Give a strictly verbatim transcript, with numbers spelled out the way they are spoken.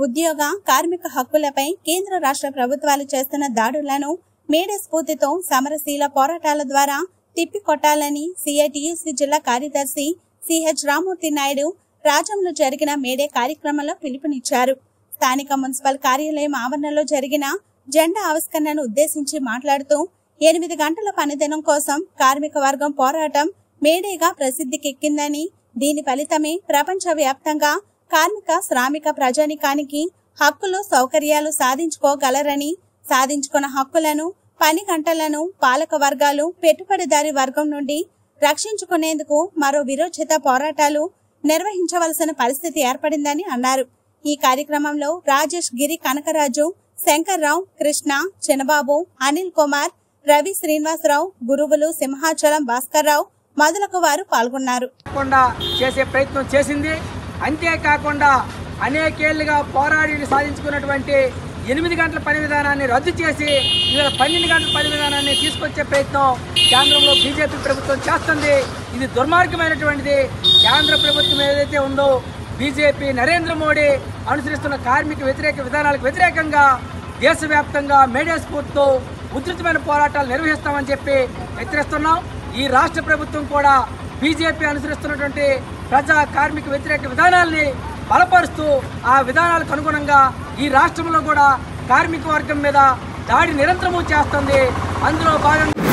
ఉద్యోగ కార్మిక హక్కులపై కేంద్ర రాష్ట్ర ప్రభుత్వాలు చేస్తున్న దాడులను మేడే స్ఫూర్తితో సమరశీల పోరాటాల ద్వారా తిప్పికొట్టాలని సిఐటియుసి జిల్లా కార్యదర్శి సిహెచ్ రామ్మూర్తి నాయుడు రాజంలో జరిగిన మేడే కార్యక్రమంలో పిలుపునిచ్చారు. స్థానిక మున్సిపల్ కార్యాలయం ఆవరణలో జరిగిన జెండా ఆవిష్కరణను ఉద్దేశించి మాట్లాడుతూ ఎనిమిది గంటల పనిదినం కోసం కార్మిక వర్గం పోరాటం మేడేగా ప్రసిద్ధికెక్కిందని, దీని ఫలితమే ప్రపంచ వ్యాప్తంగా కార్మిక శ్రామిక ప్రజానికానికి హక్కులు సౌకర్యాలు సాధించుకోగలరని, సాధించుకున్న హక్కులను పని గంటలను పాలక వర్గాలు పెట్టుబడిదారి వర్గం నుండి రక్షించుకునేందుకు మరో విరోచిత పోరాటాలు నిర్వహించవలసిన పరిస్థితి ఏర్పడిందని అన్నారు. ఈ కార్యక్రమంలో రాజేష్ గిరి కనకరాజు, శంకర్రావు, కృష్ణ, చిన్నబాబు, అనిల్ కుమార్, రవి శ్రీనివాసరావు, గురువులు సింహాచలం భాస్కర్రావు మొదలగు వారు పాల్గొన్నారు. చేసే ప్రయత్నం చేసింది. అంతేకాకుండా అనేకేళ్లుగా పోరాడి సాధించుకున్నటువంటి ఎనిమిది గంటల పని విధానాన్ని రద్దు చేసి ఇవాళ పన్నెండు గంటల పని విధానాన్ని తీసుకొచ్చే ప్రయత్నం కేంద్రంలో బీజేపీ ప్రభుత్వం చేస్తుంది. ఇది దుర్మార్గమైనటువంటిది. కేంద్ర ప్రభుత్వం ఏదైతే ఉందో బీజేపీ నరేంద్ర మోడీ అనుసరిస్తున్న కార్మిక వ్యతిరేక విధానాలకు వ్యతిరేకంగా దేశవ్యాప్తంగా మేడే స్ఫూర్తితో ఉధృతమైన పోరాటాలు నిర్వహిస్తామని చెప్పి హెచ్చరిస్తున్నాం. ఈ రాష్ట్ర ప్రభుత్వం కూడా బీజేపీ అనుసరిస్తున్నటువంటి ప్రజా కార్మిక వ్యతిరేక విధానాల్ని బలపరుస్తూ ఆ విధానాలకు అనుగుణంగా ఈ రాష్ట్రంలో కూడా కార్మిక వర్గం మీద దాడి నిరంతరము చేస్తుంది. అందులో భాగంగా